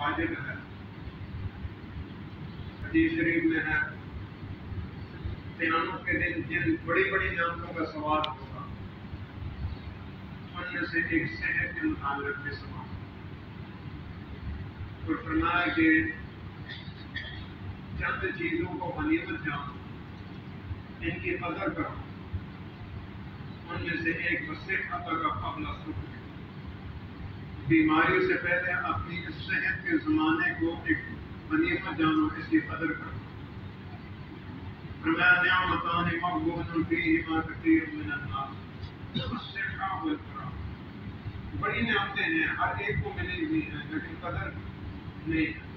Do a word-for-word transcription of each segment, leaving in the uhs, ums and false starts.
واجب ہے. حدیث شریف میں ہے قیامت کے دن جن بڑی بڑی نعمتوں کا سوال ہوگا ان میں سے ایک صحت کے متعلق بھی سوال. اور فرمایا کہ چند چیزوں کو غنیمت جانو، ان کی قدر کرو. ان میں سے ایک صحت کا قبل سکھ، بیماریوں سے پہلے اپنی صحت کے زمانے کو ایک غنیمت جانو، اس کی قدر کرو. فرمایا نعمتان مغبون فیہما کثیر من الناس الصحہ والفراغ. بڑی نعمتیں ہیں، ہر ایک کو ملی ہوئی ہیں، لیکن قدر نہیں ہے.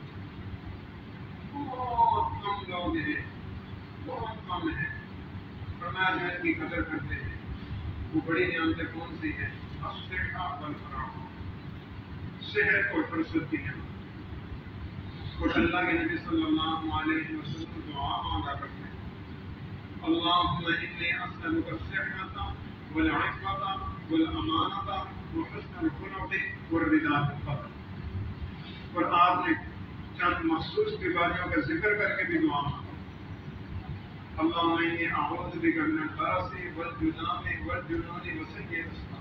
بہت کم لوگ ہیں، بہت کم ہیں. فرمایا جو ان کی قدر کرتے ہیں. وہ بڑی نعمتیں کون سی ہیں؟ الصحہ والفراغ، صحت اور فرصت کی نعمت. اور اللہ کے نبی صلی اللہ علیہ وسلم دعا مانگا کرتے ہیں، اللہم انی اسألک الصحۃ والعفۃ والامانۃ وحسن الخلق والرضا بالقدر. اور آپ نے چند مخصوص بیماریوں کا ذکر کر کے بھی دعا مانگا، اللہم انی اعوذ بک من البرص والجذام والجنون وسیء الاسقام.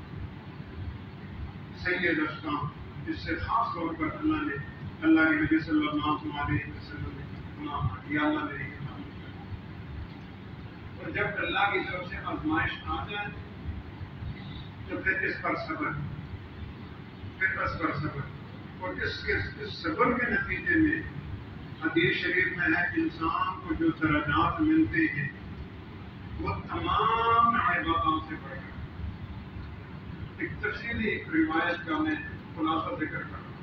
سید اسقام، اس سے خاص طور پر اللہ نے اللہ کے نبی صلی اللہ علیہ وسلم نے یا اللہ میری حفاظت کر. اور جب اللہ کی طرف سے آزمائش آ جائے تو پھر اس پر صبر، پھر اس پر صبر. اور اس کے اس صبر کے نتیجے میں حدیث شریف میں ہے انسان کو جو درجات ملتے ہیں وہ تمام عبادات سے بڑھ کر. ایک تفصیلی روایت کا میں خلاصہ ذکر کر رہا ہوں.